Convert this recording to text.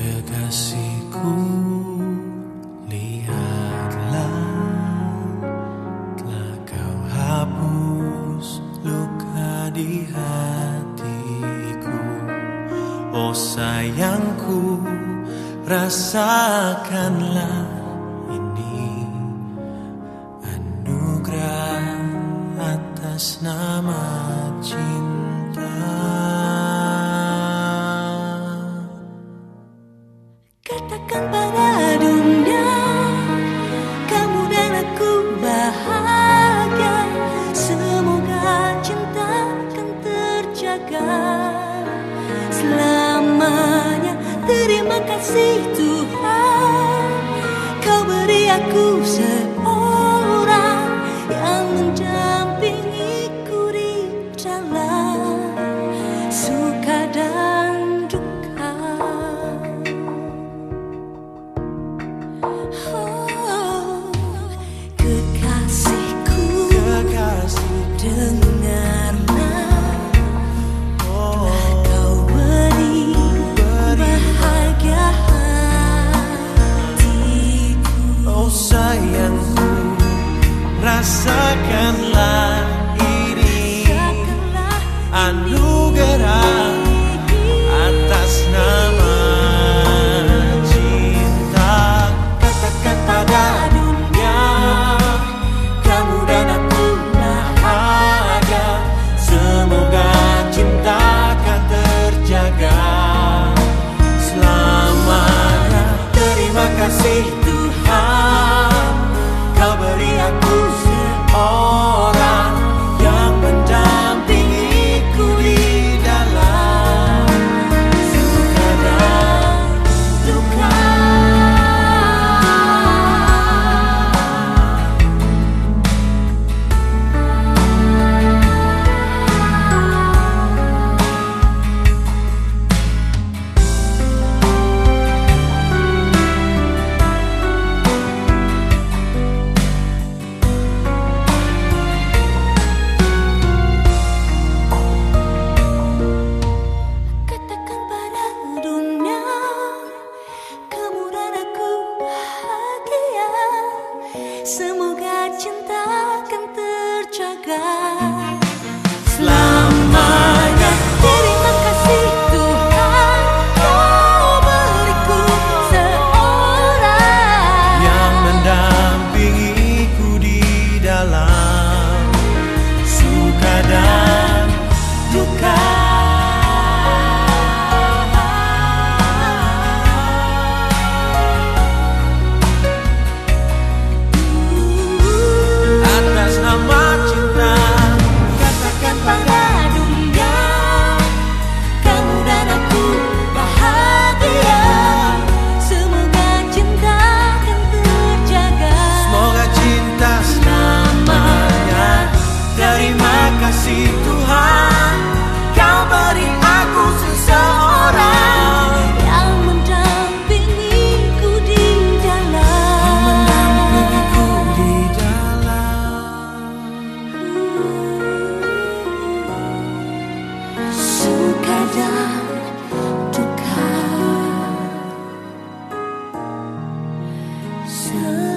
Kekasihku, lihatlah, telah kau hapus luka di hatiku. Oh sayangku, rasakanlah ini anugerah atas nama cinta. Katakan pada dunia, kamu dan aku bahagia. Semoga cinta akan terjaga selamanya. Terima kasih Tuhan, kau beri aku seorang yang mendampingiku di dalam suka dan duka. Kekasihku, dengarlah, kau beri bahagia hatiku. Oh sayangku, rasakanlah ini anugerah atas nama cinta. Katakan pada dunia, kamu dan aku bahagia. Semoga cinta akan terjaga selamanya. Terima kasih Tuhan, kau beri aku seorang yang mendampingiku di dalam suka dan duka. Katakan pada dunia, kamu dan aku bahagia. Semoga cinta akan terjaga selamanya. Terima kasih Tuhan, kau beriku seorang Yang mendampingiku di dalam suka dan duka. Atas nama cinta, katakan pada dunia, kamu dan aku bahagia. Semoga cinta akan terjaga semoga cinta selamanya. Terima kasih Tuhan, kau beri aku seseorang yang mendampingiku di dalam di dalam suka dan duka.